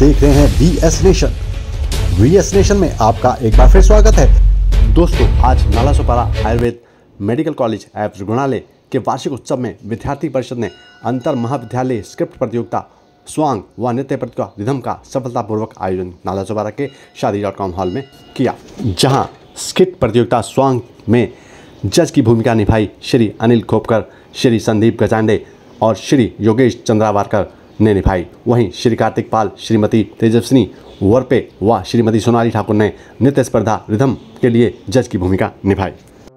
देख रहे हैं VS नेशन। VS नेशन में आपका एक बार फिर स्वागत है। दोस्तों, आज नालासोपारा आयुर्वेद मेडिकल कॉलेज एवं रुग्णालय के वार्षिक उत्सव में विद्यार्थी परिषद ने अंतर महाविद्यालय स्क्रिप्ट प्रतियोगिता स्वांग व नृत्य प्रतियोगिता रिधम का सफलतापूर्वक आयोजन नालासोपारा के शादी.com हॉल में किया, जहां स्किट प्रतियोगिता स्वांग में जज की भूमिका निभाई श्री अनिल खोपकर, श्री संदीप गजांडे और श्री योगेश चंद्रावारकर ने निभाई। वहीं श्री कार्तिक पाल, श्रीमती तेजस्विनी वरपे व श्रीमती सोनाली ठाकुर ने नृत्य स्पर्धा रिधम के लिए जज की भूमिका निभाई।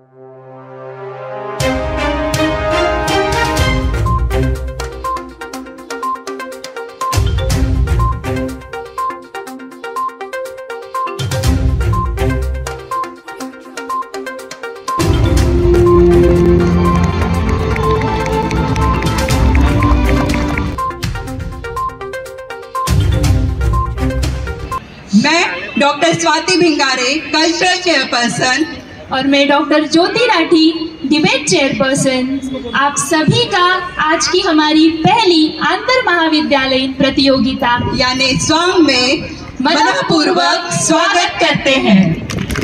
मैं doctor Swati Bhingare, cultural chairperson, और मैं doctor Jyoti Rathi, debate chairperson, आप सभी का आज की हमारी पहली अंतर महाविद्यालयीन प्रतियोगिता यानी स्वांग में मनपूर्वक स्वागत करते हैं।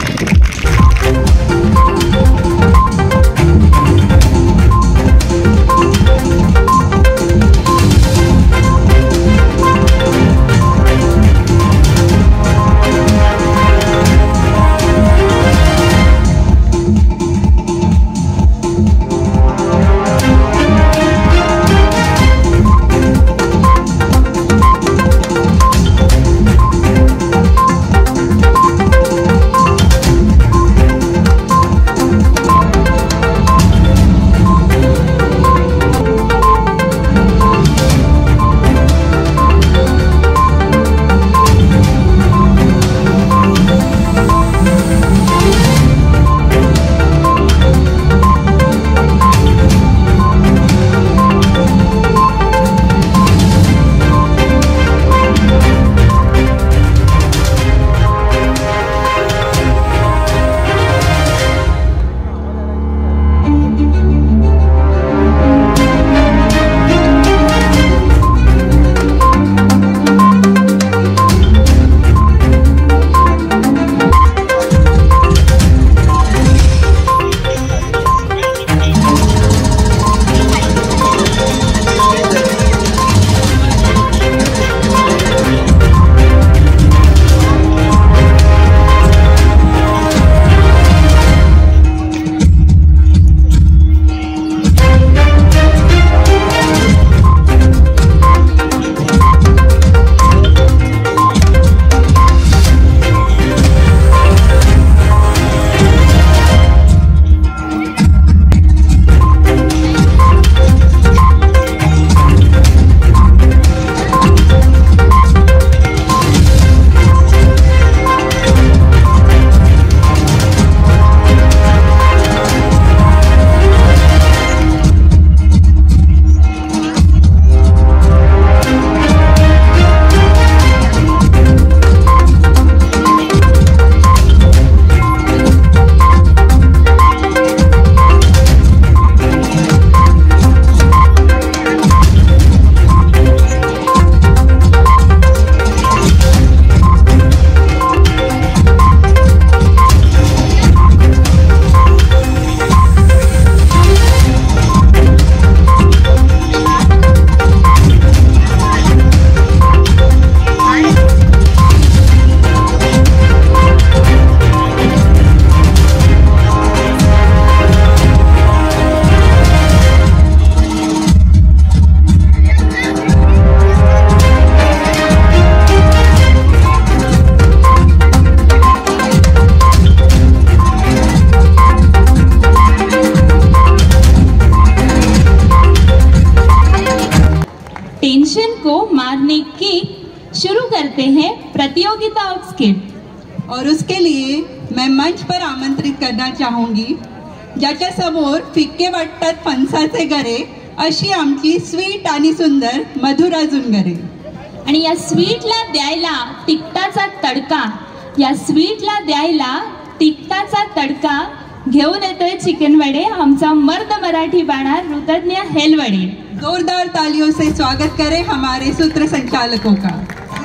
टेंशन को मारने की शुरू करते हैं प्रतियोगिता ऑफ स्किट। और उसके लिए मैं मंच पर आमंत्रित करना चाहूंगी ज्याच्या समोर फिक्के वाटतात फणसाचे गरे अशी आमची स्वीट आणि सुंदर मधुरा जुनगरे। आणि या स्वीटला द्यायला तिखटाचा तडका, या स्वीटला द्यायला तिखटाचा तडका घेऊन येतोय चिकन वडे, आमचा मर्द मराठी बाणा ऋतज्ञ हेलवडे। जोरदार तालियों से स्वागत करें हमारे सूत्र संचालकों का।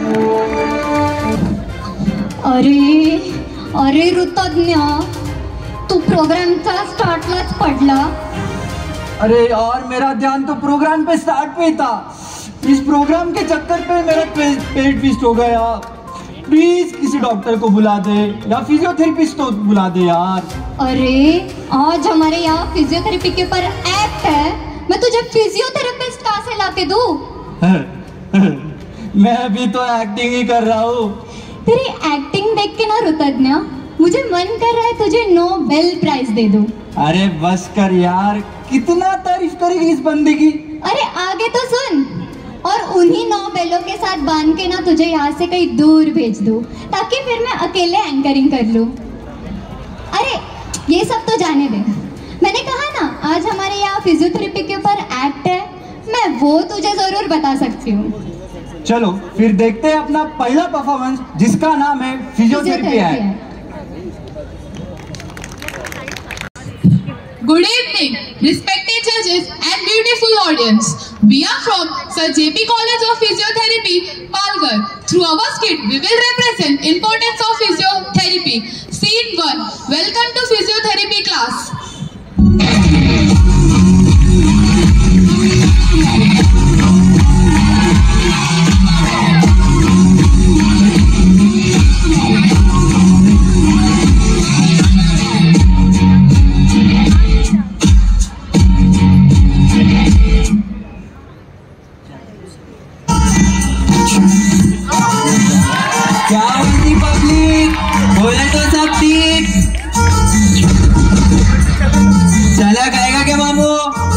अरे अरे ऋतज्ञ, तू प्रोग्रामचा स्टार्टलाच पडला. अरे यार, मेरा ध्यान तो प्रोग्राम पे स्टार्ट पे था. इस प्रोग्राम के चक्कर पे मेरा पेट ट्विस्ट हो गया. प्लीज किसी डॉक्टर को बुला दे या फिजियोथेरेपिस्ट को बुला दे यार. अरे आज हमारे यहाँ फिजियोथेरेपी के ऊपर एक्ट है. मैं तुझे फिजियोथेरेपिस्ट कहाँ से ला के दूँ? मैं भी तो एक्टिंग ही कर रहा हूँ. तेरी एक्टिंग देख के ना ऋतज्ञ, मुझे मन कर रहा है तुझे नोबेल प्राइज दे दूँ. अरे बस कर यार, कितना तारीफ करेगी इस बंदे की. अरे आगे तो सुन. और उन्हीं नोबेलों के साथ बांध के ना तुझे यहाँ से कहीं दूर भेज दूँ, ताकि फिर मैं अकेले एंकरिंग कर लूँ. अरे ये सब तो जाने दे. मैंने कहा ना आज हमारे यहाँ फिजियोथेरेपी के ऊपर एक्ट है, मैं वो तुझे जरूर बता सकती हूँ. चलो फिर देखते हैं अपना पहला परफॉर्मेंस, जिसका नाम है फिजियोथेरेपी है. Good evening, respected judges and beautiful audience. We are from Sir JP College of Physiotherapy, Palghar. Through our skit, we will represent importance of physiotherapy. Scene 1. Welcome to physiotherapy class. क्या होती public, बोले तो सब ठीक. चला खाएगा क्या मामू?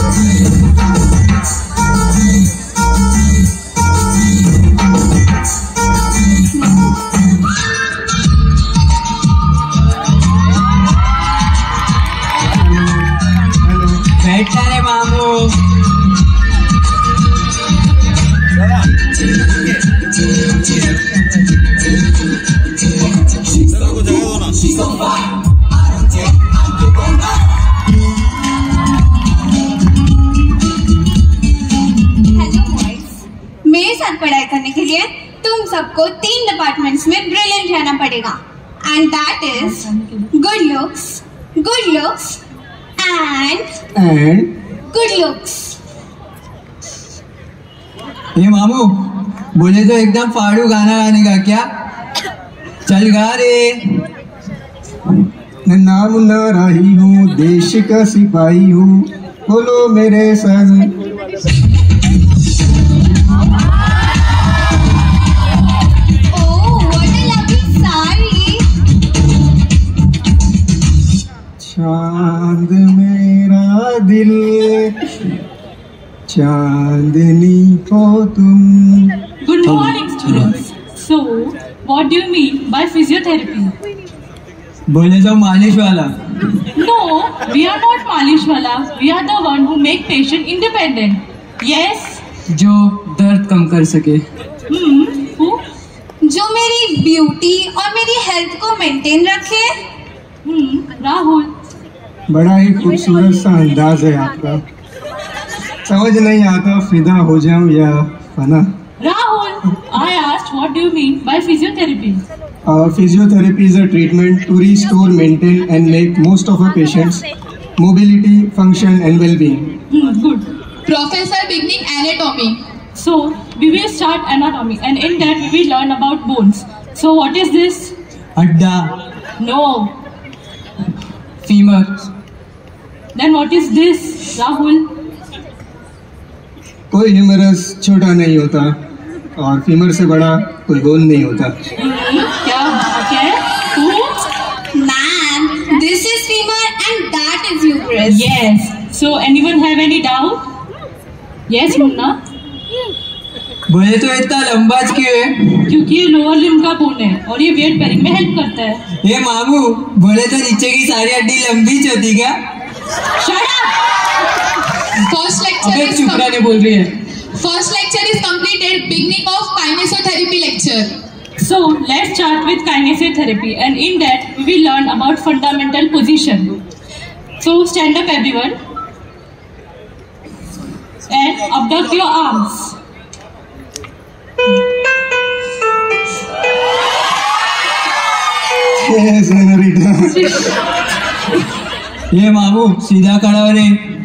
बैठा रे मामू. मेरे साथ पढ़ाई करने के लिए तुम सबको 3 डिपार्टमेंट्स में ब्रिलियंट रहना पड़ेगा. And that is good looks and good looks. ये मामू, बोले तो एकदम फाड़ू गाना गाने का क्या? चल गा रे. नाम ना रही हूँ, देश का सिपाही हूँ, बोलो मेरे संग. चांद मेरा दिल, चांदनी हो तुम. Good morning, students. So, what do you mean by physiotherapy? बोले तो मालिश वाला. No, we are not malish wala. We are the one who make patient independent. Yes. जो दर्द कम कर सके. Who? जो मेरी ब्यूटी और मेरी हेल्थ को मेंटेन रखे. Rahul. बड़ा ही खूबसूरत सा अंदाज है आपका. समझ नहीं आता फिदा हो जाऊं या फना. Rahul, I asked what do you mean by physiotherapy? Physiotherapy is a treatment to restore, maintain and make most of a patient's mobility, function and well-being. Good. Professor beginning anatomy. So, we will start anatomy and in that we will learn about bones. So, what is this? Adda. No. Femur. Then what is this, Rahul? कोई humorous छोटा नहीं होता और femur से बड़ा कोई bone नहीं होता. क्या बात है? Who? Ma'am, this is femur and that is uterus. Yes. So, anyone have any doubt? Yes, Munna? बोले तो इतना लंबा क्यों है? क्योंकि ये लोअर लिम्ब का बोन है और ये वेट बेरिंग में हेल्प करता है. ये मामू, बोले तो नीचे की सारी हड्डी लंबी होती क्या? Shut up! First lecture अबे is चुप रहने बोल रही है. First lecture is completed. Beginning of kinesiotherapy lecture. So, let's start with kinesiotherapy and in that we will learn about fundamental position. So, stand up everyone and abduct your arms. ये मामू सीधा खड़ा हो रे।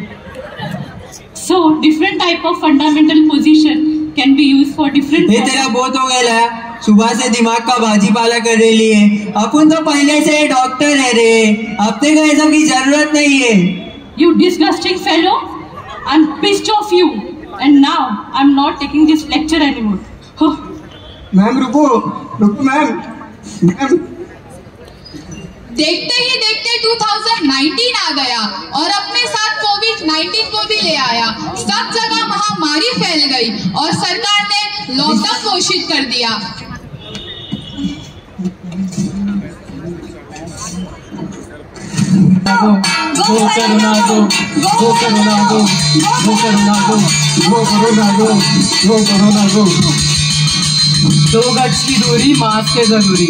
So different type of fundamental position can be used for different. ये तेरा बहुत हो गया है, सुबह से दिमाग का बाजी पाला कर रही है। अपन तो पहले से डॉक्टर है रे, अपने को ये सब की जरूरत नहीं है। You disgusting fellow! I'm pissed off you, and now I'm not taking this lecture anymore. Oh. Ma'am रुको मैम। देखते ही देखते 2019 आ गया और अपने साथ कोविड-19 को भी ले आया। सब जगह महामारी फैल गई और सरकार ने लॉकडाउन घोषित कर दिया। दो गज की दूरी, मास्क है जरूरी।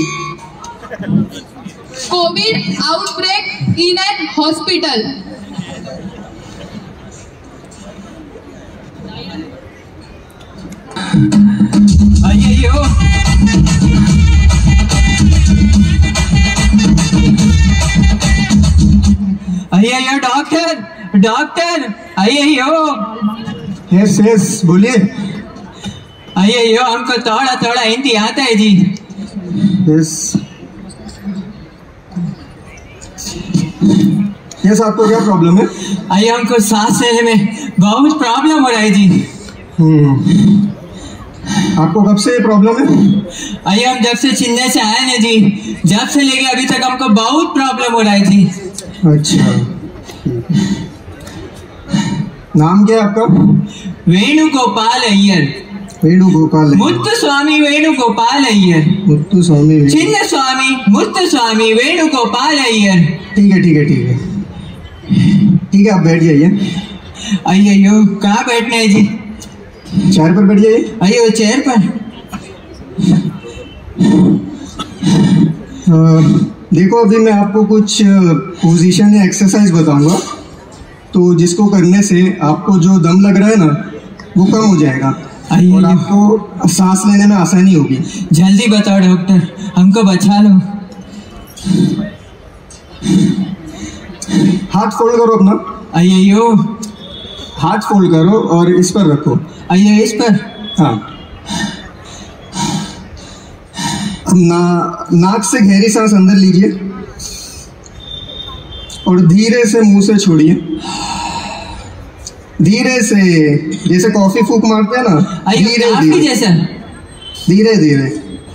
COVID outbreak in an hospital. आइए हो आइए डॉक्टर डॉक्टर आइए हो। यस बोलिए। आइए हो, हमको थोड़ा थोड़ा हिंदी आता है जी। यस आपको क्या प्रॉब्लम है? आइए हमको सांस लेने में बहुत प्रॉब्लम हो रहा है जी। आपको कब से ये प्रॉब्लम है? आइए हम जब से चेन्नई से आए ना जी, जब से लेके अभी तक हमको बहुत प्रॉब्लम हो रहा है जी। अच्छा, नाम क्या है आपका? वेणुगोपाल अय्यर। वेणुगोपाल मुत्तुस्वामी वेणुगोपाल अय्यर। मुत्तुस्वामी चिन्न स्वामी मुत्तुस्वामी वेणुगोपाल अय्यर। ठीक है ठीक है ठीक है ठीक है, आप बैठ जाइए। आइए हो, कहाँ बैठना है जी? चेयर पर बैठ जाइए। आइए चेयर पर। देखो अभी मैं आपको कुछ पोजीशन या एक्सरसाइज बताऊंगा, तो जिसको करने से आपको जो दम लग रहा है ना वो कम हो जाएगा और आपको सांस लेने में आसानी होगी। जल्दी बताओ डॉक्टर, हमको बचा लो। हाथ फोल्ड करो अपना। आइए हो, हाथ फोल्ड करो और इस पर रखो। आइए इस पर। हाँ, अब नाक से गहरी सांस अंदर लीजिए और धीरे से मुंह से छोड़िए। धीरे से, जैसे कॉफी फूक मारते हैं ना, धीरे धीरे जैसा धीरे धीरे।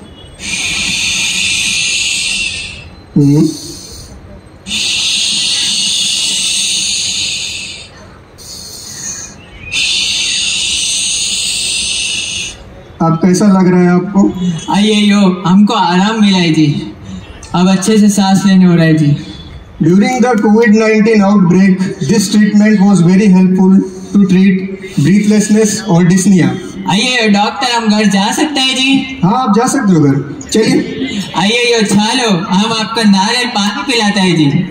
अब कैसा लग रहा है आपको? आइए हो, हमको आराम मिला है जी, अब अच्छे से सांस लेने हो रहा है जी। During the COVID-19 outbreak, this treatment was very helpful to treat breathlessness or dyspnea. आइए डॉक्टर, हम घर जा सकते हैं जी? हाँ आप जा सकते हो घर, चलिए। आइए यो छालो, हम आपको नारियल पानी पिलाता है जी।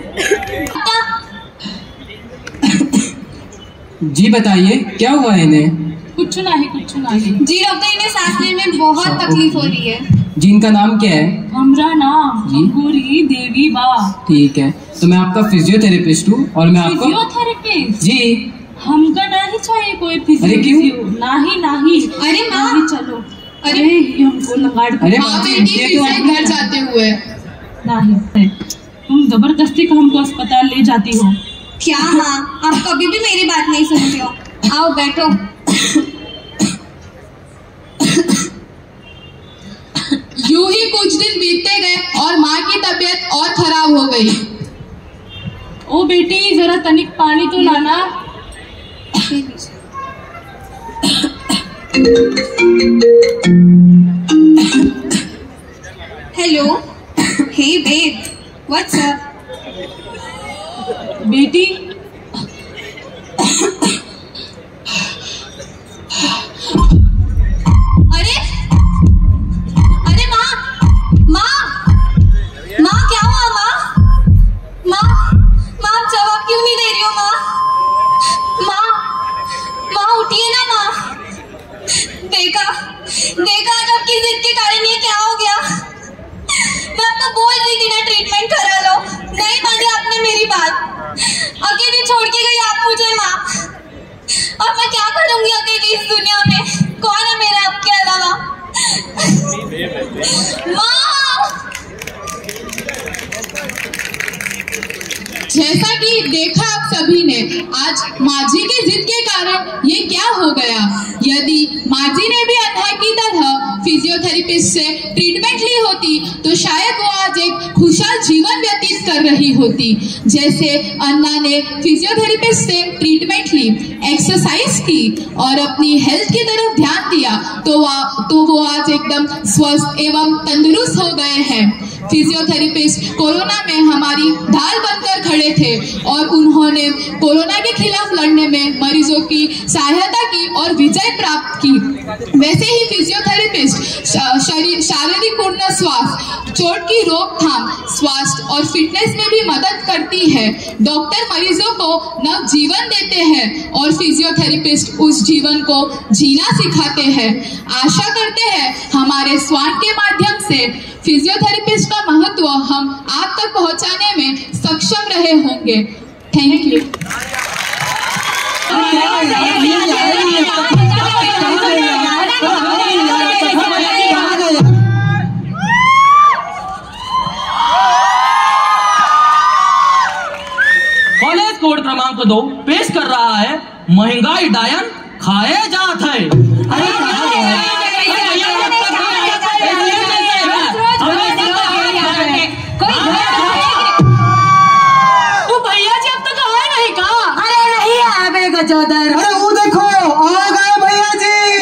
जी बताइए क्या हुआ है इन्हें? कुछ नहीं जी डॉक्टर, इन्हें सांस लेने में बहुत तकलीफ हो रही है। जिनका नाम क्या है? हमारा नाम अंकुरी देवी बा। ठीक है, तो मैं आपका फिजियोथेरेपिस्ट हूँ और मैं आपको। फिजियोथेरेपिस्ट जी। हमका नहीं चाहिए कोई फिजियो। अरे क्यों? नहीं। अरे माँ, चलो। अरे ये हमको लगाड़। अरे हाँ बेटी, फिर से घर जाते हुए। नहीं, तुम जबरदस्ती को हमको अस्पताल ले जाती हो। क्या माँ, आप कभी भी मेरी बात नहीं सुनती हो। आओ बैठो। यूं ही कुछ दिन बीतते गए और माँ की तबीयत और खराब हो गई। ओ बेटी, जरा तनिक पानी तो लाना। Hello, hey babe, what's up? बेटी, माँ क्या हुआ? माँ आप जवाब क्यों नहीं दे रही हो? माँ उठिए ना। माँ देखा आज आपकी जिद के कारण ये क्या हो गया। मैं आपको बोल रही थी ना ट्रीटमेंट करा लो, नहीं छोड़ के गई आप मुझे माँ। अब मैं क्या करूंगी अकेली इस दुनिया में? कौन है मेरा आपके अलावा? माँ। जैसा कि देखा आप सभी ने, आज माझी की जिद के कारण ये क्या हो गया। यदि माझी ने भी अन्ना की तरह फिजियोथेरेपिस्ट से ट्रीटमेंट ली होती तो शायद वो आज एक खुशहाल जीवन व्यतीत कर रही होती। जैसे अन्ना ने फिजियोथेरेपिस्ट से ट्रीटमेंट ली, एक्सरसाइज की और अपनी हेल्थ की तरफ ध्यान दिया तो वो आज एकदम स्वस्थ एवं तंदुरुस्त हो गए हैं। फिजियोथेरेपिस्ट कोरोना में हमारी ढाल बनकर खड़े थे और उन्होंने कोरोना के खिलाफ लड़ने में मरीजों की सहायता की और विजय प्राप्त की। वैसे ही फिजियोथेरेपिस्ट शारीरिक पूर्ण स्वास्थ्य, चोट की रोकथाम, स्वास्थ्य और फिटनेस में भी मदद करती है। डॉक्टर मरीजों को नव जीवन देते हैं और फिजियोथेरेपिस्ट उस जीवन को जीना सिखाते हैं। आशा करते हैं हमारे स्वान के माध्यम से फिजियोथेरेपिस्ट का महत्व हम आप तक पहुंचाने में सक्षम रहे होंगे। Thank you. कॉलेज कोड क्रमांक 2 पेश कर रहा है महंगाई डायन खाए जात है। अरे वो देखो आ गए भैया जी।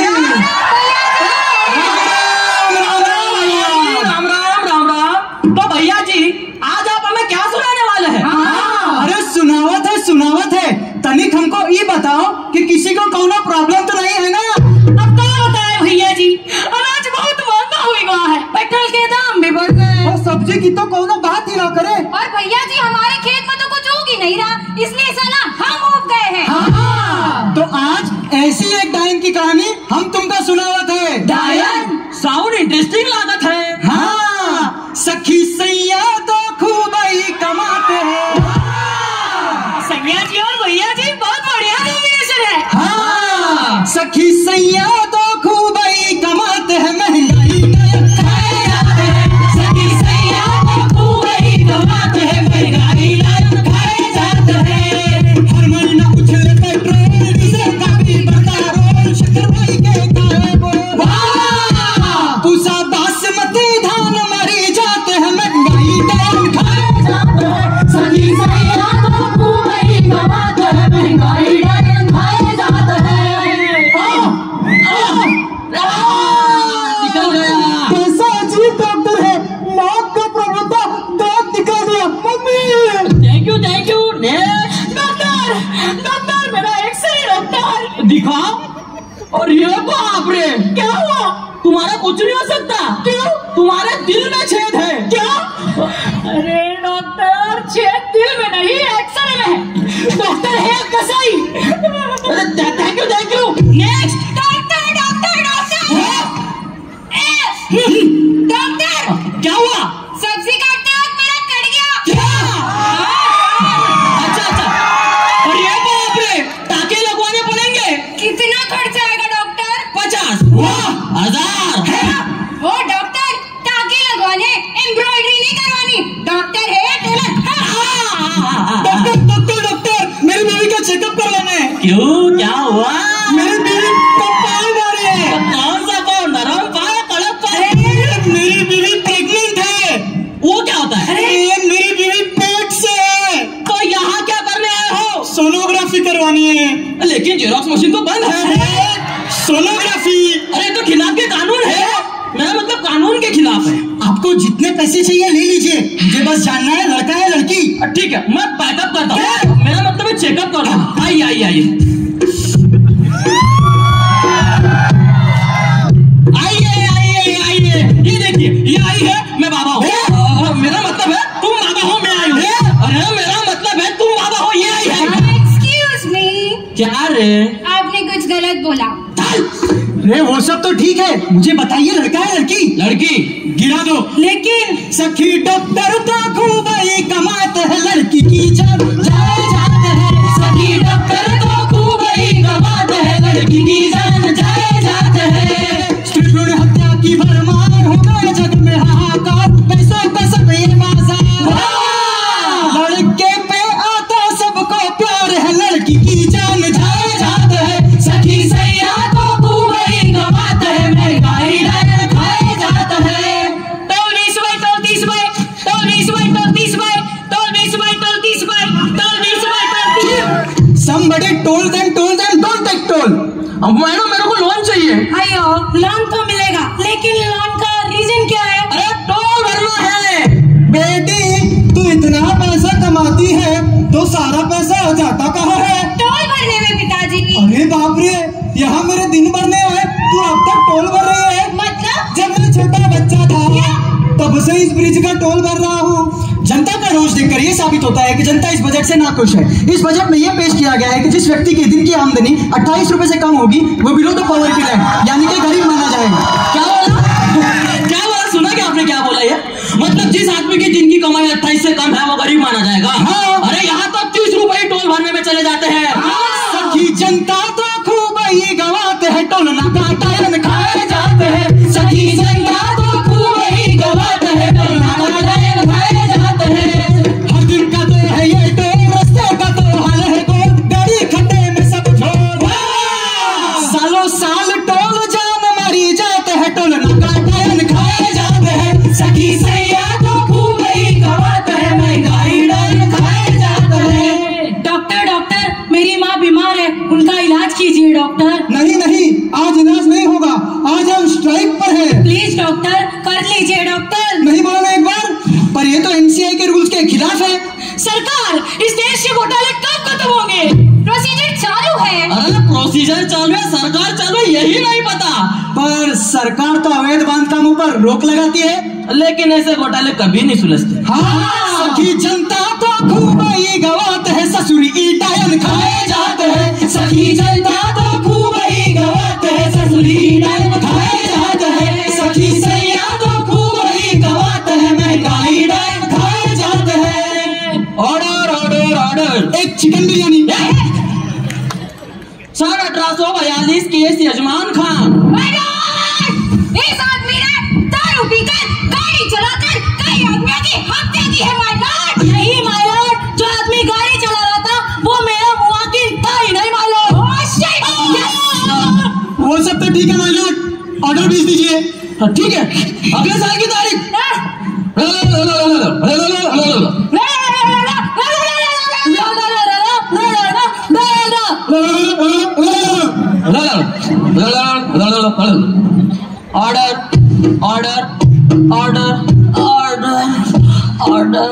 राम राम। तो भैया जी आज आप हमें क्या सुनाने वाले हैं? अरे सुनावत है तनिक हमको ये बताओ कि किसी को कौन प्रॉब्लम तो नहीं है ना? अब क्या बताए भैया जी, अनाज बहुत महंगा हो गया है, पेट्रोल के दाम भी बढ़ गए और सब्जी की तो कौन बात ही ना करे। और भैया जी हमारे खेत में तो कुछ उग ही नहीं रहा, इसलिए साला हम उग गए हैं। तो आज ऐसी एक डायन की कहानी हम तुमको सुनावत है। डायन साउंड इंटरेस्टिंग लागत है। हाँ, सखी सैया तो खूब ही कमाते हैं। सैया जी और भैया जी बहुत बढ़िया कॉम्बिनेशन है। हाँ, सखी सैया तो खूब ही कमाते हैं, महंगाई डायन खाए जाते हैं। सखी सैया तो खूब ही कमाते हैं, महंगाई डायन खाए जाते हैं। हर महीना उछले पेट्रोल डीजल का भी बढ़ता रोल, शक्कर भाई के काहे बोल। वाह, पूसा बासमती धान मरी जाते हैं, महंगाई डायन खाए जाते हैं। सखी सैया तो खूब ही कमाते हैं, महंगाई डायन खाए जाते हैं। निकल गया। कैसा अजीब डॉक्टर है, नाक का प्रवृत्ता दांत निकल गया। मम्मी थैंक यू डॉक्टर मेरा एक्सरे डॉक्टर दिखाओ। और ये बाप रे, क्या हुआ? तुम्हारा कुछ नहीं हो सकता। क्यों? तुम्हारे दिल में छेद है। क्या? अरे डॉक्टर छेद दिल में नहीं एक्सरे में है। डॉक्टर है कसाई। Thank you next. डॉक्टर क्या हुआ? सब्जी काटते वक्त मेरा कट गया। क्या? अच्छा और ये बाप रे, टाके लगवाने पड़ेंगे। कितना खर्चा आएगा डॉक्टर? 50 वाह 1000। वो डॉक्टर टाके लगवाने, एम्ब्रॉयडरी नहीं करवानी। डॉक्टर है या टेलर? डॉक्टर मेरी बीवी का चेकअप करवाना है। क्यों, क्या हुआ? मेरी बीवी को पाल मारी है। कौन सा पाल? नरम पाल, कड़क पाल? मेरी बीवी प्रेग्नेंट है। वो क्या होता है? अरे मेरी बीवी पेट से है। तो यहाँ क्या करने आए हो? सोनोग्राफी करवानी है। लेकिन जेरोक्स मशीन तो बंद है। सोनोग्राफी अरे तो खिलाफ के कानून है। मेरा मतलब कानून के खिलाफ है। आपको जितने पैसे चाहिए ले लीजिए, मुझे बस जानना है लड़का है लड़की। ठीक है, मैं बैकअप करता हूँ। मेरा मतलब है चेकअप कर रहा हूँ। आइए ये देखिए, ये आई है, मैं बाबा हूँ। मेरा मतलब है तुम बाबा हो, मैं आई हूँ। अरे मेरा मतलब है तुम बाबा हो, ये आई है। Excuse me. क्या रे? आपने कुछ गलत बोला। अरे वो सब तो ठीक है, मुझे बताइए लड़का है लड़की? लड़की। गिरा दो। लेकिन सखी डॉक्टर तो खूब ही कमाते हैं, लड़की की जब जाए जाते हैं। सखी डॉक्टर तो खूब ही गवाते हैं, लड़की की जान जाए जाते हैं। स्त्री भ्रूण हत्या की भरमार हो गए जग में हाहाकार, पैसों का सब ये बाजार, लड़के पे आता सबको प्यार है, लड़की की जान जाए जाते हैं। सखी सैया तो खूब ही गवाते हैं, महंगाई डायन खाए जाते हैं। टोल 20 बाई, टोल 30 बाई, टोल 20 बाई, टोल 30 बाई, टोल 20 बाई, टोल 30 बाई, टोल 20 बाई, toll 30। Somebody told them don't take toll। अब मैडम मेरे को लोन चाहिए। अयो लोन तो मिलेगा, लेकिन लोन का रीजन क्या है? अरे टोल भरना है। बेटी तू इतना पैसा कमाती है तो सारा पैसा हो जाता कहाँ है? टोल भरने में पिताजी। अरे बाप रे, यहाँ मेरे दिन भरने हैं, तू अब तक टोल भर रही है? मतलब जब मैं छोटा बच्चा था तब से इस ब्रिज का टोल भर रहा हूँ। जनता का रोष देखकर ये साबित होता है कि जनता इस बजट से नाखुश है। इस बजट में ये पेश किया गया है कि जिस व्यक्ति की दिन की आमदनी 28 रुपए से कम होगी वो बिलो द पॉवर्टी लाइन यानी कि गरीब माना जाएगा। क्या बोला? सुना क्या आपने? क्या बोला ये? मतलब जिस आदमी की दिन की कमाई 28 से कम है वो गरीब माना जाएगा? हाँ। अरे यहाँ तो 30 रुपए टोल भरने में चले जाते हैं। सखी जनता तो खूब ही गवाते हैं, टोल ना काटायन खाए जाते हैं। सखी जनता तो खूब ही गवाते हैं, टोल ना काटायन खाए जाते हैं। हर दिन का तो है ये टोल, रास्ते का तो हाल है गोल, गाड़ी खड्डे में सब छोड़, सालों साल टोल जान मारी जाते हैं, टोल ना काटायन खाए जाते हैं। सखी सैया तो खूब ही गवाते हैं, महंगाई डायन खाए जाते हैं। डॉक्टर मेरी माँ बीमार है, उनका इलाज कीजिए डॉक्टर। नहीं आज इलाज नहीं होगा, आज हम स्ट्राइक पर हैं। प्लीज डॉक्टर कर लीजिए डॉक्टर। नहीं बोलना एक बार, पर ये तो एनसीआई के रूल्स के खिलाफ है। सरकार इस देश के घोटाले कब खत्म होंगे? प्रोसीजर चालू है। अरे प्रोसीजर चालू है, सरकार चालू है, यही नहीं पता। पर सरकार तो अवैध बांधकामों पर रोक लगाती है, लेकिन ऐसे घोटाले कभी नहीं सुलझते। हाँ। सखी जनता तो खूब ही गवाते हैं, ससुरी ईटायन खाए जाते हैं। सखी जनता तो खूब ही गवाते हैं, ससुरी डायन खाए जाते हैं। सखी सैया तो खूब ही गवाते हैं, महंगाई डायन खाए जाते हैं। Order order order. एक चिकन बिरयानी। सन 1842 केस यजमान खान। इस आदमी ने दारू पीकर गाड़ी चलाकर कई आदमियों की हत्या की है माय लॉर्ड। नहीं माय लॉर्ड, जो आदमी गाड़ी चला रहा था वो मेरा मुआकिल था ही नहीं माय लॉर्ड। वो सब तो ठीक है माय लॉर्ड, ऑर्डर भेज दीजिए। ठीक है, अगले साल की तारीख। Order order order order order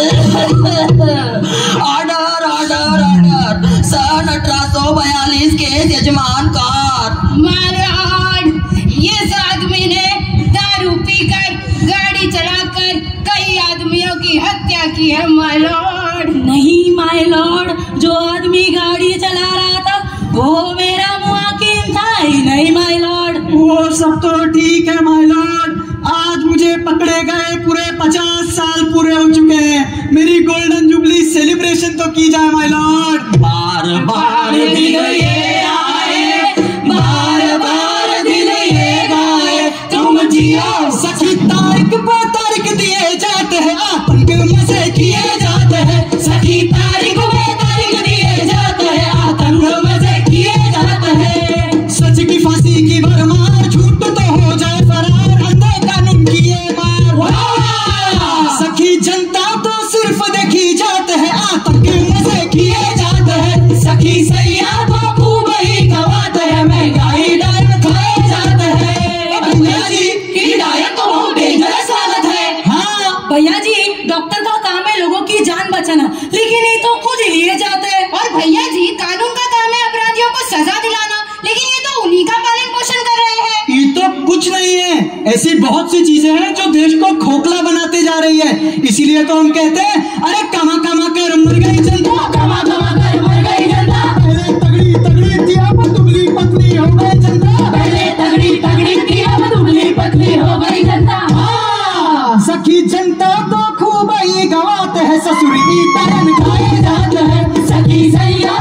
order order order. सन 1842 केस यजमान कार। माय लॉर्ड, इस आदमी ने दारू पीकर गाड़ी चलाकर कई आदमियों की हत्या की है माय लॉर्ड। नहीं माय लॉर्ड, जो आदमी गाड़ी चला रहा था वो मेरा मुआकिल था ही नहीं माय लॉर्ड। वो सब तो ठीक है माय लॉर्ड, आज मुझे पकड़े गए पूरे 50 साल पूरे हो चुके हैं, मेरी गोल्डन जुबली सेलिब्रेशन तो की जाए माय लॉर्ड। बार बार दिल ये आए, बार बार दिल ये गाए, तुम जियो। सखी तारीख पर तारीख दिए जाते हैं, आतंक मजे किए जाते हैं। सखी तारीख पे तारीख दिए जाते हैं, आतंक मजे किए जाते हैं। सच की फांसी की भरमार, झूठ तो हो जाए फरार, अंधे कानून की ये मार। सखी जनता तो सिर्फ देखी जाते हैं, आतंक मजे किए जाते हैं। सखी सैया तो खूब ही गवाते हैं, महंगाई डायन खाए जाते हैं। भैया जी की डायन तो बहुत डेंजरस हालत है। हाँ भैया जी, डॉक्टर का काम है लोगों की जान बचाना, लेकिन ये तो खुद ही लिए जाते हैं। और भैया जी, कानून का काम है अपराधियों को सजा दिलाना, लेकिन ये तो उन्हीं का पालन पोषण कर रहे हैं। ये तो कुछ नहीं है, ऐसी बहुत सी चीजें हैं जो देश को खोखला बनाते जा रही है। इसीलिए तो हम कहते हैं, अरे कमा कमा कर मर गई जनता, कमा कमा कर मर गई जनता। पहले तगड़ी तगड़ी थी अब दुबली पतली हो गई जनता। पहले तगड़ी तगड़ी थी अब दुबली पतली हो गई जनता। सखी जनता तो खूब ही गवाते हैं, ससुरी टाइम खाए जाते हैं। सखी सैया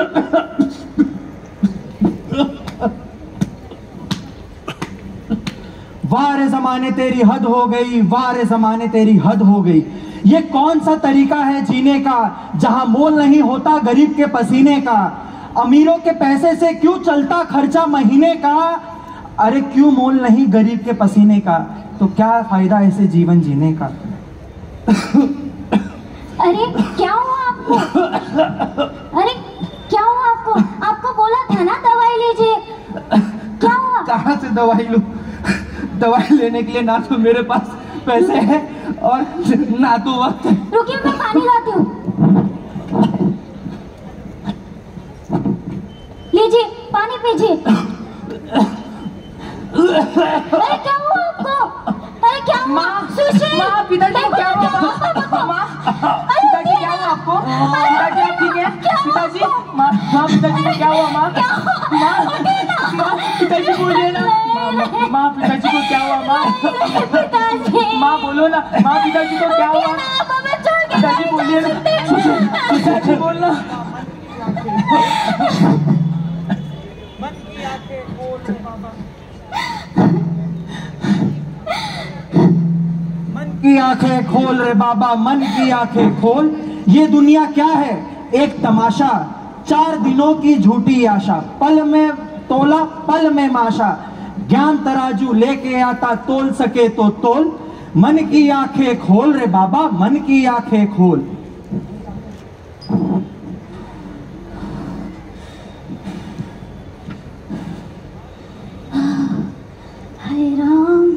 वाह रे ज़माने तेरी हद हो गई, वाह रे ज़माने तेरी हद हो गई। ये कौन सा तरीका है जीने का, जहां मोल नहीं होता गरीब के पसीने का। अमीरों के पैसे से क्यों चलता खर्चा महीने का, अरे क्यों मोल नहीं गरीब के पसीने का, तो क्या फायदा ऐसे जीवन जीने का। अरे क्या हुआ आपको? अरे क्या हुआ आपको? आपको बोला था ना दवाई लीजिए, क्या हुआ? कहाँ से दवाई लूं? दवाई लेने के लिए ना तो मेरे पास पैसे हैं और ना तो वक्त है। रुकिए मैं पानी लाती हूँ, लीजिए पानी पीजिए। अरे क्या हुआ आपको? अरे क्या हुआ? सुशील, माँ, पिताजी को क्या हुआ? माँ, पिताजी क्या हुआ आपको? पिताजी आप ठीक है? पिताजी, माँ, पिताजी को क्या हुआ? माँ, पिताजी बोलिए ना। माँ, पिताजी को क्या हुआ? माँ बोलो ना। माँ, पिताजी को क्या हुआ? पिताजी बोलिए ना। पिताजी बोलना। मन की आंखें खोल रे बाबा, मन की आंखें खोल। ये दुनिया क्या है? एक तमाशा, 4 दिनों की झूठी आशा। पल में तोला, पल में माशा। ज्ञान तराजू लेके आता, तोल सके तो तोल। मन की आंखें खोल रे बाबा, मन की आंखें खोल। हाय राम।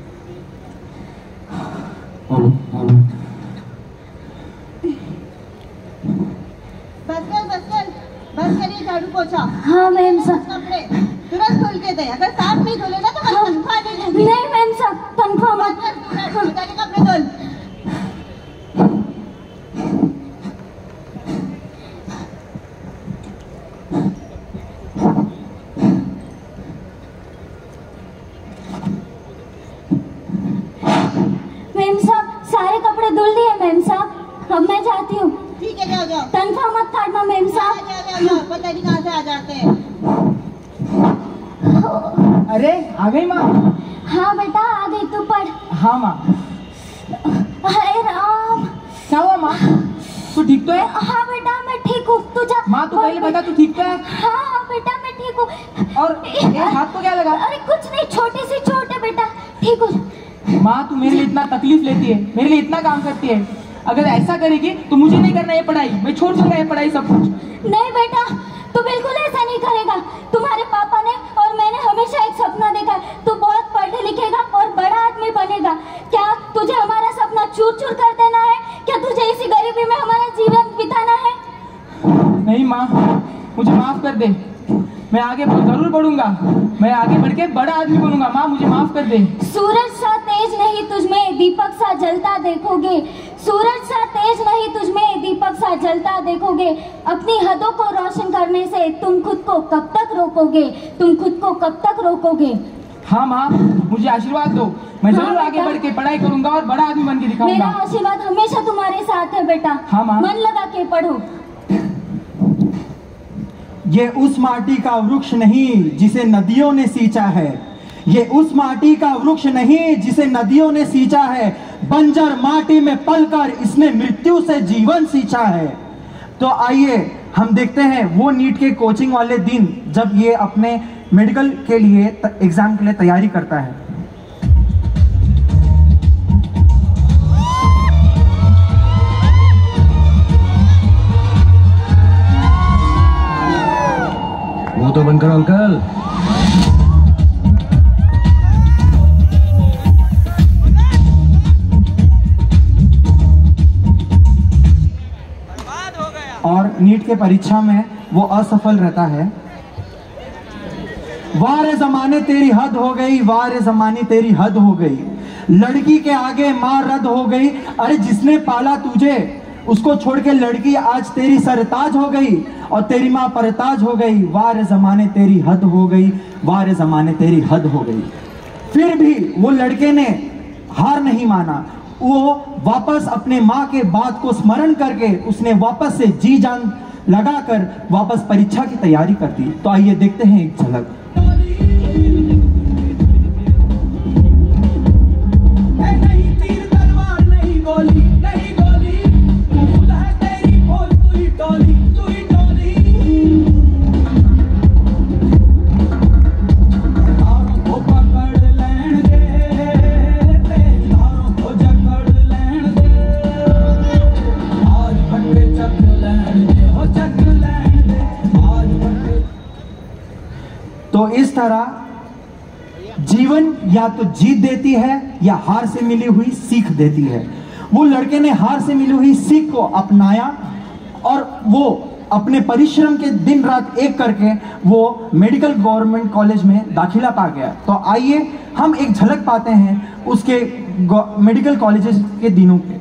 बस करिए झाड़ू पोछा। हाँ मैम साहब। कपड़े तुरंत धुल के दे, अगर साफ नहीं धुले ना तो मैं तनख्वाह नहीं दूंगी। नहीं मैम साहब, तनख्वाह मत। कपड़े धुल। मैम साहब सारे कपड़े धुल दिए मैम साहब, अब मैं जाती हूँ। ठीक है जाओ जाओ। तनख्वाह मत काटना मैम साहब। जाओ, पता नहीं कहाँ से आ जाते हैं। अरे आ गई माँ? हाँ बेटा आ गई, तू पढ़। हाँ माँ। हाय राम। क्या हुआ माँ? तू ठीक तो है? हाँ बेटा मैं ठीक हूँ, तू जा। माँ तू पहले बता, तू ठीक तो है? हाँ बेटा मैं ठीक हूँ। और ये हाथ को क्या लगा? अरे कुछ नहीं, छोटी सी चोट है बेटा, ठीक हो। माँ तू मेरे लिए इतना तकलीफ लेती है, मेरे लिए इतना काम करती है, अगर ऐसा करेगी तो मुझे नहीं करना ये पढ़ाई, मैं छोड़ दूंगा ये पढ़ाई सब कुछ। नहीं बेटा तू बिल्कुल ऐसा नहीं करेगा। तुम्हारे पापा ने और मैंने हमेशा एक सपना देखा है, तू बहुत पढ़े लिखेगा और बड़ा आदमी बनेगा। क्या तुझे हमारा सपना चूर चूर कर देना है? क्या तुझे इसी गरीबी में हमारा जीवन बिताना है? नहीं माँ, मुझे माफ कर दे, मैं आगे जरूर बढ़ूंगा, मैं आगे बढ़ के बड़ा आदमी बनूंगा। माँ मुझे माफ कर दे। सूरज सा तेज नहीं तुझमें दीपक सा जलता देखोगे, सूरज सा तेज नहीं तुझमें दीपक सा जलता देखोगे। अपनी हदों को रोशन करने से तुम खुद को कब तक रोकोगे, तुम खुद को कब तक रोकोगे? हाँ माँ मुझे आशीर्वाद दो, मैं जरूर आगे बढ़ के पढ़ाई करूंगा और बड़ा आदमी बन के दिखाऊंगा। मेरा आशीर्वाद हमेशा तुम्हारे साथ है बेटा। हाँ माँ। मन लगा के पढ़ो। ये उस माटी का वृक्ष नहीं जिसे नदियों ने सींचा है, ये उस माटी का वृक्ष नहीं जिसे नदियों ने सींचा है। बंजर माटी में पलकर इसने मृत्यु से जीवन सींचा है। तो आइए हम देखते हैं वो नीट के कोचिंग वाले दिन जब ये अपने मेडिकल के लिए एग्जाम के लिए तैयारी करता है। वो तो बंद करो अंकल। और नीट के परीक्षा में वो असफल रहता है। वाह रे ज़माने तेरी हद हो गई, वाह रे ज़माने तेरी हद हो गई। लड़की के आगे माँ रद्द हो गई। अरे जिसने पाला तुझे उसको छोड़ के लड़की आज तेरी सरताज हो गई और तेरी माँ परताज हो गई। वाह रे ज़माने तेरी हद हो गई, वाह रे ज़माने तेरी हद हो गई। फिर भी वो लड़के ने हार नहीं माना, वो वापस अपने माँ के बात को स्मरण करके उसने वापस से जी जान लगाकर वापस परीक्षा की तैयारी करती। तो आइए देखते हैं एक झलक। तो इस तरह जीवन या तो जीत देती है या हार से मिली हुई सीख देती है। वो लड़के ने हार से मिली हुई सीख को अपनाया और वो अपने परिश्रम के दिन रात एक करके वो मेडिकल गवर्नमेंट कॉलेज में दाखिला पा गया। तो आइए हम एक झलक पाते हैं उसके मेडिकल कॉलेजेस के दिनों के।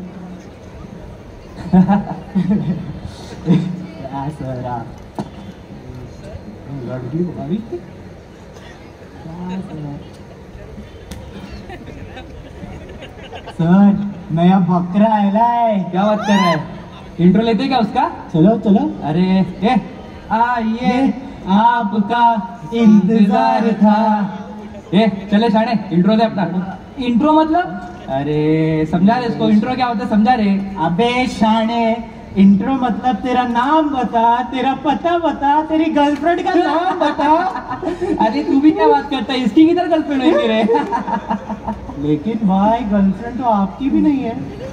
सर नया बकरा आया है। क्या बात कर रहा है? इंट्रो लेते क्या उसका? चलो चलो। अरे आइए आपका इंतजार था। चले शाने इंट्रो दे अपना। इंट्रो मतलब? अरे समझा रहे इसको, इंट्रो क्या होता है समझा रहे? अबे शाने, इंट्रो मतलब तेरा नाम बता, तेरा पता बता, तेरी गर्लफ्रेंड का नाम बता। अरे तू भी क्या बात करता है? इसकी किधर गर्लफ्रेंड है मेरे? लेकिन भाई गर्लफ्रेंड तो आपकी भी नहीं है।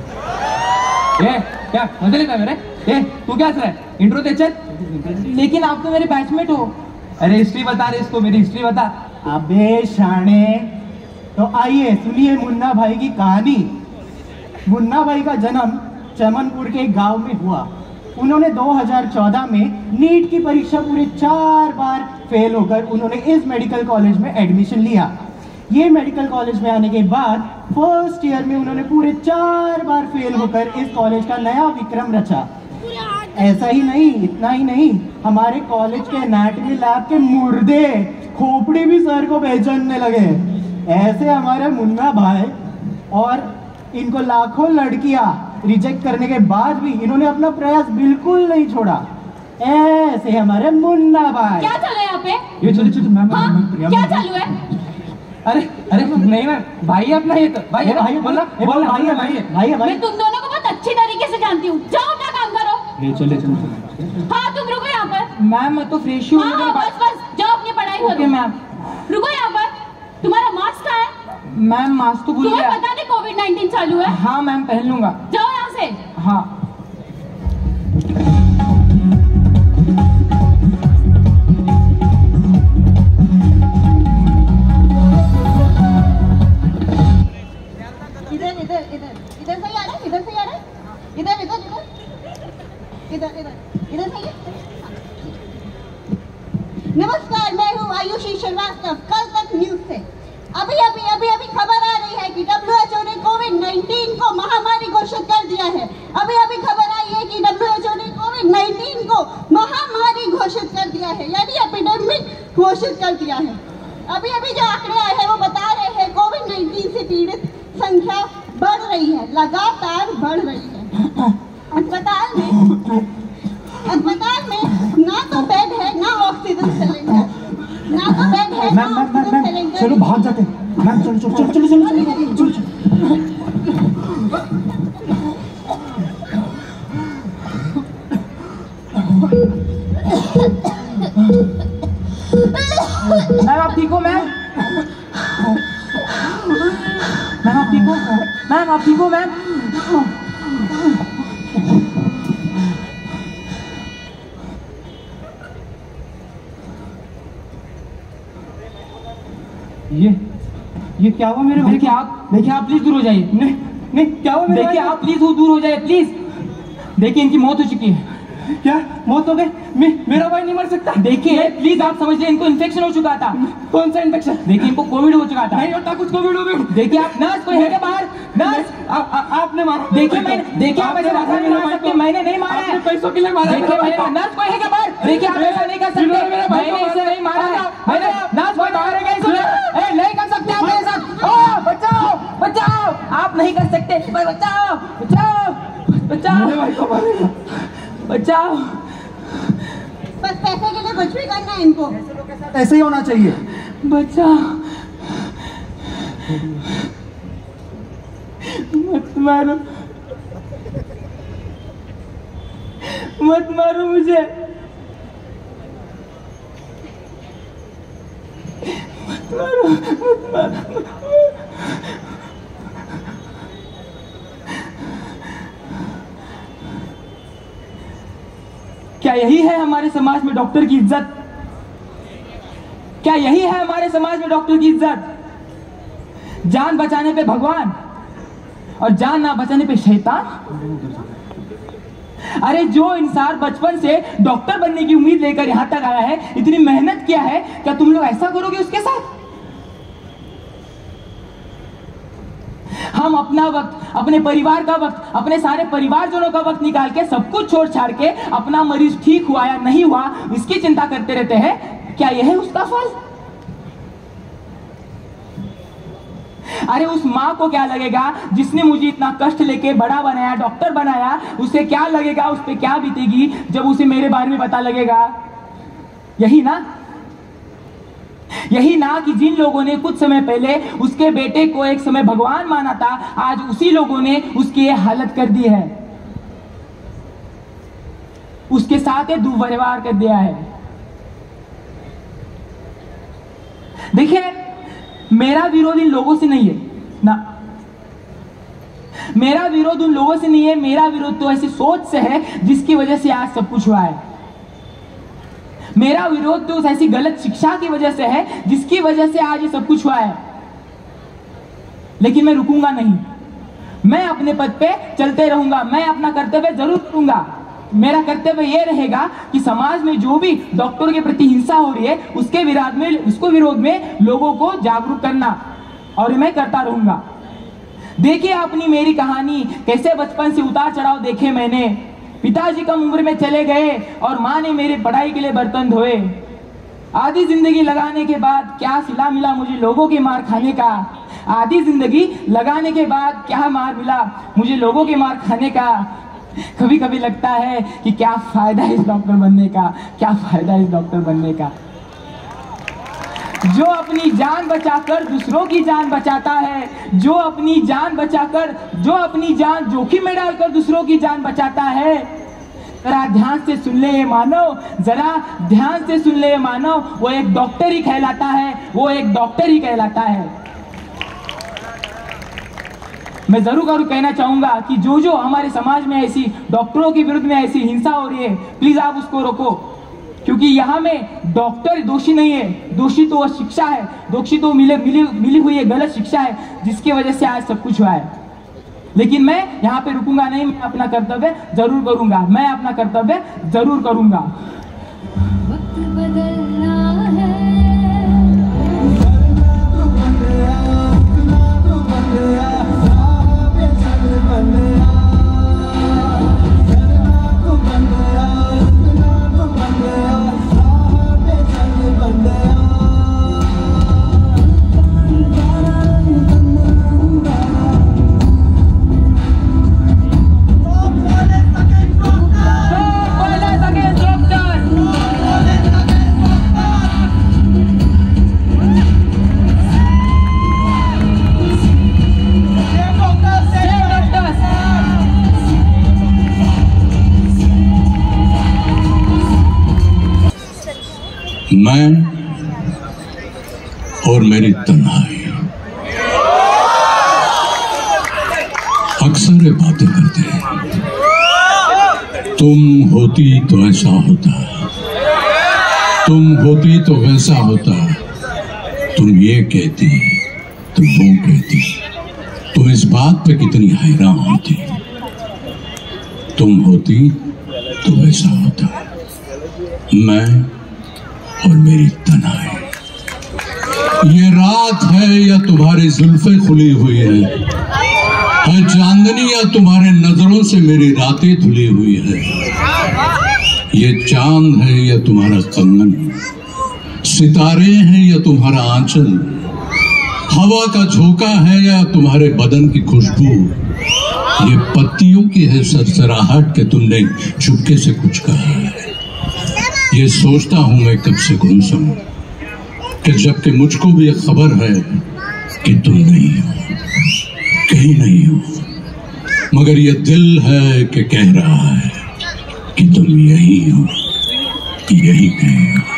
क्या मजे लेता है मेरे? तू क्या हंस रहा है? इंट्रो दे चल। लेकिन आप तो मेरे बैचमेट हो। अरे हिस्ट्री बता रहे इसको, मेरी हिस्ट्री बता। अबे शाने, तो आइए सुनिए मुन्ना भाई की कहानी। मुन्ना भाई का जन्म चमनपुर के गांव में हुआ। उन्होंने 2014 में नीट की परीक्षा पूरे 4 बार फेल होकर उन्होंने इस मेडिकल कॉलेज में एडमिशन लिया। ये मेडिकल कॉलेज में आने के बाद फर्स्ट ईयर में उन्होंने पूरे 4 बार फेल होकर इस कॉलेज का नया विक्रम रचा। ऐसा ही नहीं, इतना ही नहीं, हमारे कॉलेज के एनाटॉमी लैब के मुर्दे खोपड़ी भी सर को पहचानने लगे। ऐसे हमारे मुन्ना भाई और इनको लाखों लड़कियां रिजेक्ट करने के बाद भी इन्होंने अपना प्रयास बिल्कुल नहीं छोड़ा। ऐसे हमारे मुन्ना भाई। क्या चल रहा है यहाँ पे? ये चलो मैम। क्या चालू है? अरे नहीं मैम, भाई अपना ये तो भाई बोला भाई है। मैं तुम दोनों को बहुत अच्छी तरीके से जानती हूँ। जाओ अपना काम करो। चले। हाँ तुम रुको यहाँ पर। मैम मैं तो फ्रेश हूँ। हाँ बस जाओ अपनी पढ़ाई करो। Okay ma'am. रुको यहाँ पर। तुम्हारा मास्क कहाँ है? मैम मास्क तो भूल गया। तुम्हें पता नहीं कोविड-19 चालू है? हाँ मैम पहन लूंगा। जाओ यहाँ से। हाँ। इधर सही आ रहा है? इधर सही आ रहा है? इधर सही है? नमस्कार, मैं हूँ आयुषी श्रीवास्तव। कल तक न्यूज से अभी खबर आ रही है कि WHO ने कोविड-19 को महामारी घोषित कर दिया है। अभी खबर आई है कि WHO ने कोविड-19 को महामारी घोषित कर दिया है, यानी एपिडेमिक घोषित कर दिया है। अभी जो आंकड़े आए हैं वो बता रहे हैं कोविड-19 से पीड़ित संख्या बढ़ रही है, लगातार बढ़ रही है। अस्पताल में ना तो बेड है ना ऑक्सीजन सिलेंडर, ना तो बेड है ना ऑक्सीजन सिलेंडर। चलो भाग जाते मैम। चलो। मैम आप ठीक हो? मैम आप ठीक हो? मैम आप ठीक हो? मैम ये क्या हुआ मेरे भाई? देखिए आप प्लीज दूर हो जाइए। नहीं क्या हुआ मेरे? देखिए आप प्लीज दूर हो जाइए प्लीज। देखिए इनकी मौत हो चुकी है। क्या मौत हो गई? मेरा भाई नहीं मर सकता। देखिए प्लीज आप समझ लीजिए, इनको इन्फेक्शन हो चुका था। कौन सा इन्फेक्शन? देखिए इनको कोविड हो चुका था। नहीं होता कुछ, कोविड हो गई। देखिए आप नर्स कोई है क्या बाहर? नर्स आपने मारा? देखिए आप ऐसे बात नहीं मार सकते। मैंने नहीं मारा है, पैसों के लिए मारा। देखिए नर्स कोई है क्या बाहर? देखिए आप ऐसा नहीं कर सकते। मैंने इसे नहीं मारा है। मैंने नर्स कोई बाहर है क्या? नहीं कर सकते आप मेरे साथ। बचाओ आप नहीं कर सकते। बचाओ। कुछ भी करना है इनको। ऐसे ही होना चाहिए। बच्चा मत मारो, मत मारो मुझे, मत मारो, मत मारो। क्या यही है हमारे समाज में डॉक्टर की इज्जत? क्या यही है हमारे समाज में डॉक्टर की इज्जत? जान बचाने पे भगवान और जान ना बचाने पे शैतान। अरे जो इंसान बचपन से डॉक्टर बनने की उम्मीद लेकर यहां तक आया है, इतनी मेहनत किया है, क्या तुम लोग ऐसा करोगे उसके साथ? हम अपना वक्त, अपने परिवार का वक्त, अपने सारे परिवारजनों का वक्त निकाल के सब कुछ छोड़ छाड़ के अपना मरीज ठीक हुआ या नहीं हुआ इसकी चिंता करते रहते हैं। क्या यह है उसका फल? अरे उस माँ को क्या लगेगा जिसने मुझे इतना कष्ट लेके बड़ा बनाया, डॉक्टर बनाया, उसे क्या लगेगा, उस पर क्या बीतेगी जब उसे मेरे बारे में पता लगेगा? यही ना कि जिन लोगों ने कुछ समय पहले उसके बेटे को एक समय भगवान माना था, आज उसी लोगों ने उसकी ये हालत कर दी है, उसके साथ ये दुर्व्यवहार कर दिया है। देखिए, मेरा विरोध इन लोगों से नहीं है ना, मेरा विरोध उन लोगों से नहीं है, मेरा विरोध तो ऐसी सोच से है जिसकी वजह से आज सब कुछ हुआ है। मेरा विरोध तो उस ऐसी गलत शिक्षा की वजह से है जिसकी वजह से आज ये सब कुछ हुआ है। लेकिन मैं रुकूंगा नहीं, मैं अपने पद पे चलते रहूंगा, मैं अपना कर्तव्य जरूर करूंगा। मेरा कर्तव्य यह रहेगा कि समाज में जो भी डॉक्टरों के प्रति हिंसा हो रही है उसके विरोध में लोगों को जागरूक करना, और मैं करता रहूंगा। देखिए अपनी मेरी कहानी, कैसे बचपन से उतार चढ़ाव देखे मैंने। पिताजी कम उम्र में चले गए और माँ ने मेरी पढ़ाई के लिए बर्तन धोए। आधी जिंदगी लगाने के बाद क्या सिला मिला मुझे लोगों के मार खाने का। आधी जिंदगी लगाने के बाद क्या मार मिला मुझे लोगों के मार खाने का। कभी कभी लगता है कि क्या फायदा है इस डॉक्टर बनने का, क्या फायदा है इस डॉक्टर बनने का। जो अपनी जान बचाकर दूसरों की जान बचाता है, जो अपनी जान जोखिम में डालकर दूसरों की जान बचाता है, जरा ध्यान से सुन ले मानव, जरा ध्यान से सुन ले मानव, वो एक डॉक्टर ही कहलाता है, वो एक डॉक्टर ही कहलाता है। मैं जरूर कहना चाहूंगा कि जो हमारे समाज में ऐसी डॉक्टरों के विरुद्ध में ऐसी हिंसा हो रही है, प्लीज आप उसको रोको, क्योंकि यहाँ में डॉक्टर दोषी नहीं है, दोषी तो वह शिक्षा है, दोषी तो मिली हुई है गलत शिक्षा है जिसकी वजह से आज सब कुछ हुआ है। लेकिन मैं यहाँ पे रुकूंगा नहीं, मैं अपना कर्तव्य जरूर करूंगा, मैं अपना कर्तव्य जरूर करूंगा। वक्त बदलना है। मैं और मेरी तन्हाई अक्सर ये बातें करते हैं, तुम होती तो ऐसा होता, तुम होती तो वैसा होता, तुम ये कहती तुम वो कहती, तुम इस बात पे कितनी हैरान होती, तुम होती तो वैसा होता। मैं और मेरी तन्हाई, ये रात है या तुम्हारी जुल्फे खुली हुई है चांदनी या तुम्हारे नजरों से मेरी रातें धुली हुई है। ये चांद है या तुम्हारा कंगन, सितारे हैं या तुम्हारा आंचल, हवा का झोंका है या तुम्हारे बदन की खुशबू, ये पत्तियों की है सरसराहट के तुमने चुपके से कुछ कहा है, ये सोचता हूं मैं कब से गुमसुम कि जबकि मुझको भी एक खबर है कि तुम नहीं हो, कहीं नहीं हो, मगर ये दिल है कि कह रहा है कि तुम यही हो, यही कहीं हो।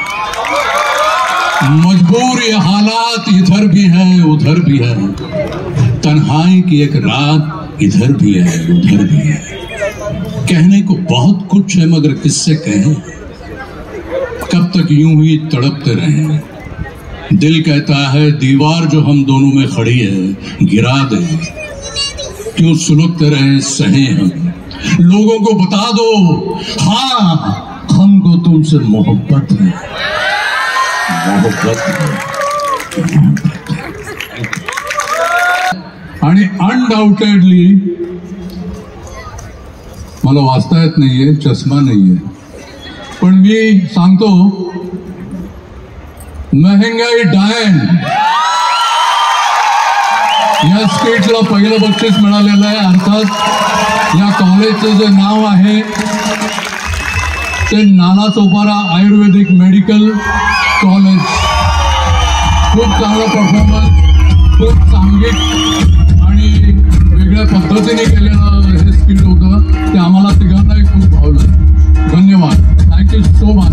मजबूर ये हालात इधर भी है उधर भी है, तन्हाई की एक रात इधर भी है उधर भी है। कहने को बहुत कुछ है मगर किससे कहें, कब तक यूं ही तड़पते रहें। दिल कहता है दीवार जो हम दोनों में खड़ी है गिरा दे, क्यों सुलगते रहें सहें हम। लोगों को बता दो हाँ हमको तुमसे मोहब्बत है, मोहब्बत है। आणि अनडाउटेडली मला वाचता येत नाहीये, चष्मा नाहीये, पण मी सांगतो महंगाई डायन या स्किटला पहिलं बक्षीस मिळालेलं आहे। अर्थात या कॉलेजचं जे नाव आहे ते नालासोपारा आयुर्वेदिक मेडिकल कॉलेज। खूप चांगला परफॉर्मन्स, खूप सांघिक आणि वेगळ्या पद्धतीने केलेलं हे स्किट होतं, ते आम्हाला तिघांनाही खूप भावलं। धन्यवाद, थँक्यू सो मच।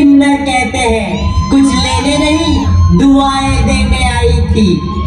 किन्नर कहते हैं, कुछ लेने नहीं दुआएं देने आई थी।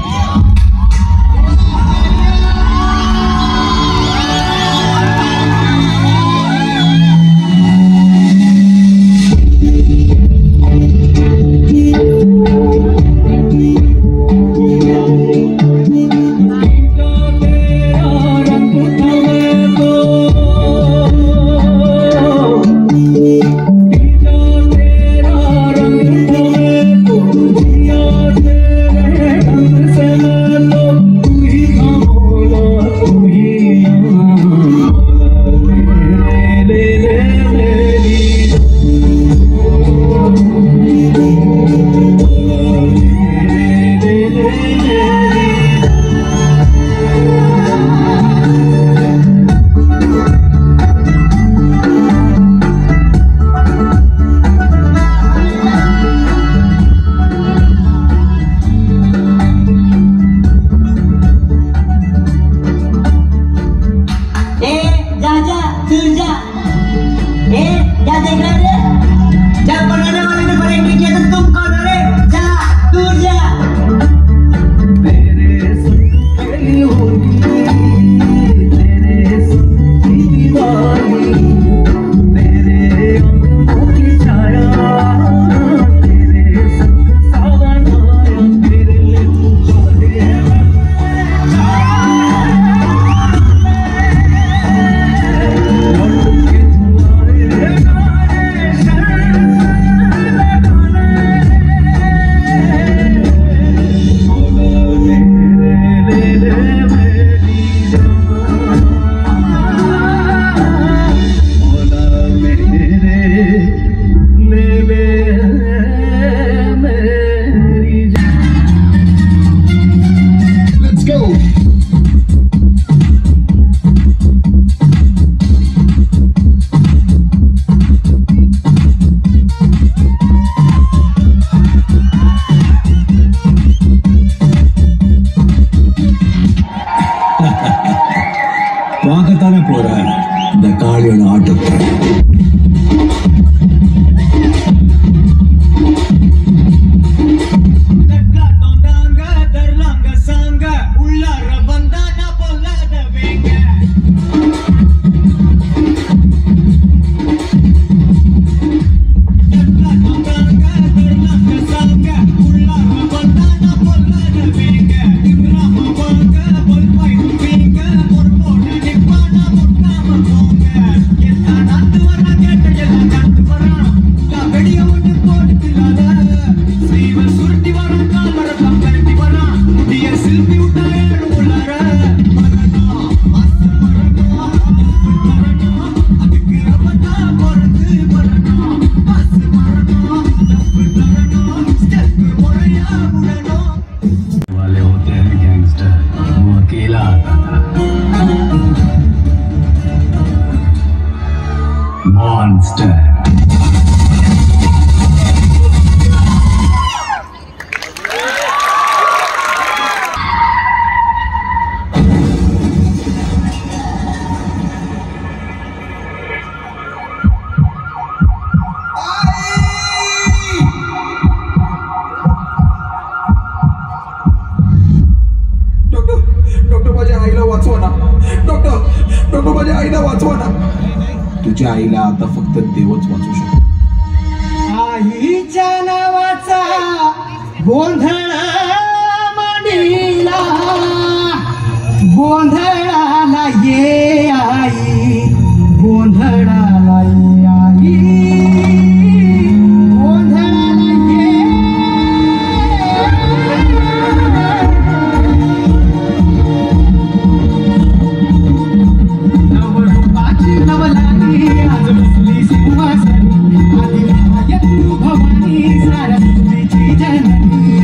பார்க்கத்தானே போற இந்த காளியோட ஆட்டத்தை. तुझ्या आईला आता फक्त देवच वाचू शकतो. आईच्या नावाचा गोंधळ मांडीला गोंधळाला ये आई गोंधळाला ये आई गोंधळाला ये नवरूपाची नवलानी आज बसली सिंहासनी आदिमाय तू भवानी सरस्वतीची जननी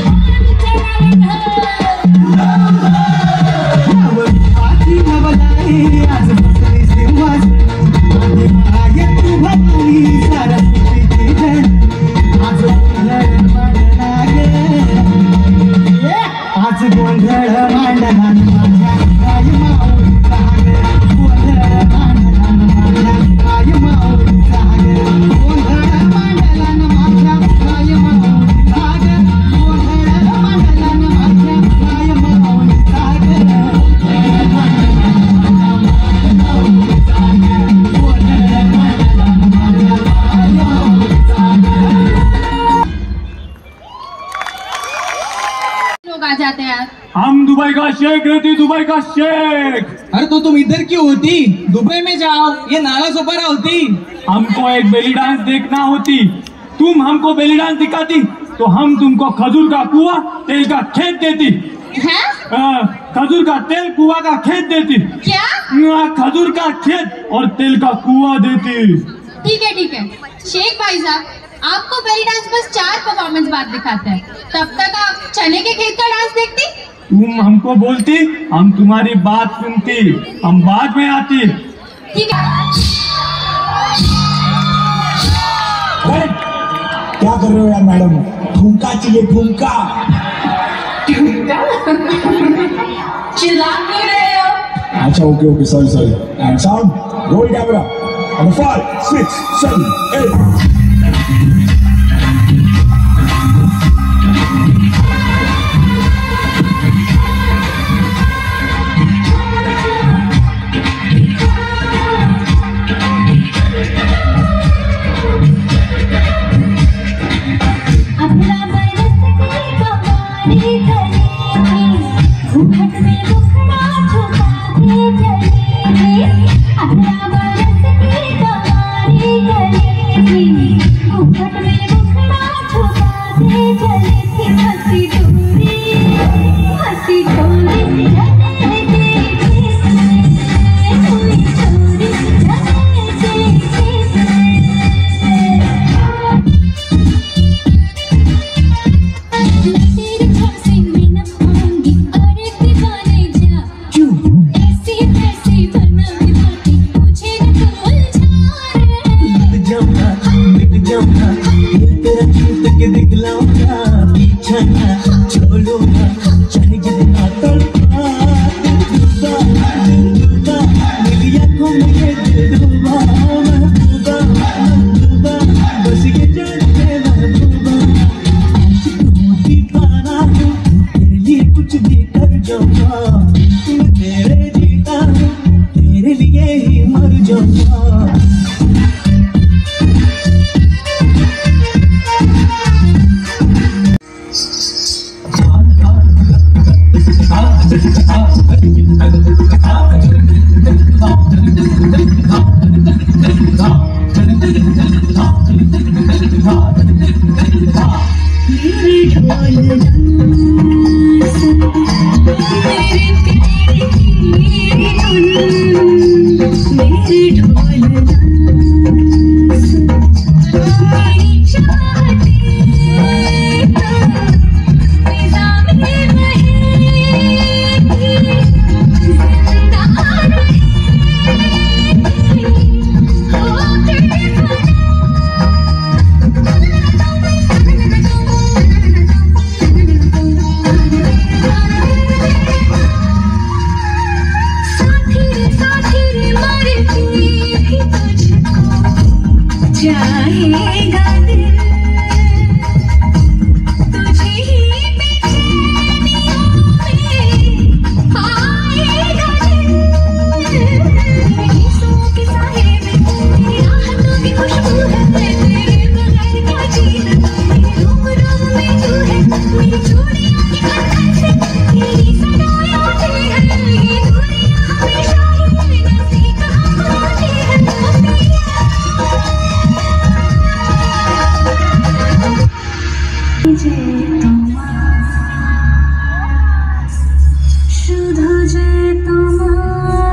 नवरूपाची नवलानी आज बसली सिंहासनी आदिमाय तू भवानी सरस्वतीची जननी आज गोंधळ मांडला गे आज गोंधळ मांडला माझ्या आई माऊलीचा गे गोंधळ मांडला माझ्या आई माऊलीचा गे गोंधळ मांडला हम दुबई का शेख रहती, दुबई का शेख। अरे तो तुम इधर क्यों होती? दुबई में जाओ, ये नाला सोपारा होती। हमको एक बेली डांस देखना होती, तुम हमको बेली डांस दिखाती तो हम तुमको खजूर का कुआं तेल का खेत देती। खजूर का तेल कुआं का खेत देती। क्या? खजूर का खेत और तेल का कुआं देती। ठीक है शेख भाई साहब, आपको बेली डांस बस 4 परफॉर्मेंस बाद दिखाते हैं, तब तक आप चने के खेत का डांस देखती। तुम हमको बोलती, हम तुम्हारी बात सुनती, हम बाद में आती। ठीक है। क्या कर रहे हो यार मैडम? ठुमका चाहिए, ठुमका। चिल्ला क्यों रहे हो? अच्छा okay sorry. And sound, roll camera. 5, 6, 7, 8।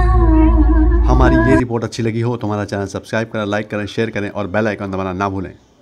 हमारी ये रिपोर्ट अच्छी लगी हो तो हमारा चैनल सब्सक्राइब करें, लाइक करें, शेयर करें और बेल आइकन दबाना ना भूलें।